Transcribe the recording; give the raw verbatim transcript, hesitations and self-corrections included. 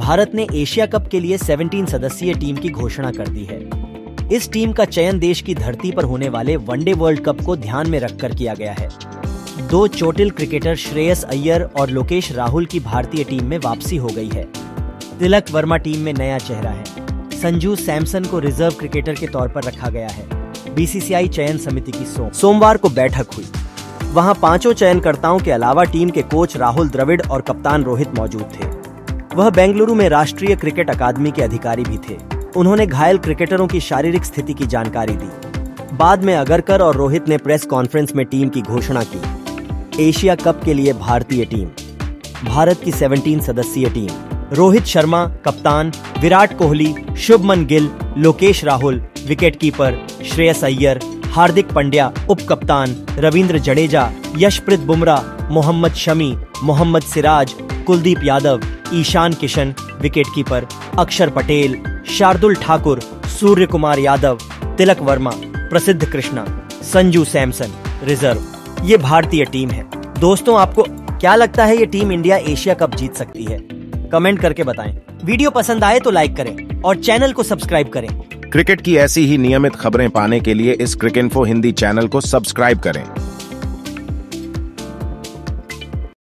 भारत ने Asia cup के लिए सत्रह सदस्यीय टीम की घोषणा कर दी है। इस टीम का चयन देश की धरती पर होने वाले वनडे वर्ल्ड कप को ध्यान में रखकर किया गया है। दो चोटिल क्रिकेटर श्रेयस अय्यर और लोकेश राहुल की भारतीय टीम में वापसी हो गई है। तिलक वर्मा टीम में नया चेहरा है। संजू सैमसन को रिजर्व क्रिकेटर के तौर पर रखा गया है। बीसीसीआई चयन समिति की सो, सोमवार को बैठक हुई। वहां पांचों चयनकर्ताओं के अलावा टीम के कोच राहुल द्रविड़ और कप्तान रोहित मौजूद थे। वह बेंगलुरु में राष्ट्रीय क्रिकेट अकादमी के अधिकारी भी थे। उन्होंने घायल क्रिकेटरों की शारीरिक स्थिति की जानकारी दी। बाद में अगरकर और रोहित ने प्रेस कॉन्फ्रेंस में टीम की घोषणा की। एशिया कप के लिए भारतीय टीम। भारत की सत्रह सदस्यीय टीम। रोहित शर्मा कप्तान, विराट कोहली, शुभमन गिल, लोकेश राहुल विकेटकीपर, श्रेयस अय्यर, हार्दिक पांड्या उप कप्तान, रविंद्र जडेजा, यशप्रीत बुमराह, मोहम्मद शमी, मोहम्मद सिराज, कुलदीप यादव, ईशान किशन विकेटकीपर, अक्षर पटेल, शार्दुल ठाकुर, सूर्य कुमार यादव, तिलक वर्मा, प्रसिद्ध कृष्णा, संजू सैमसन रिजर्व। ये भारतीय टीम है। दोस्तों, आपको क्या लगता है ये टीम इंडिया एशिया कप जीत सकती है? कमेंट करके बताएं। वीडियो पसंद आए तो लाइक करें और चैनल को सब्सक्राइब करें। क्रिकेट की ऐसी ही नियमित खबरें पाने के लिए इस क्रिकेइन्फो हिंदी चैनल को सब्सक्राइब करें।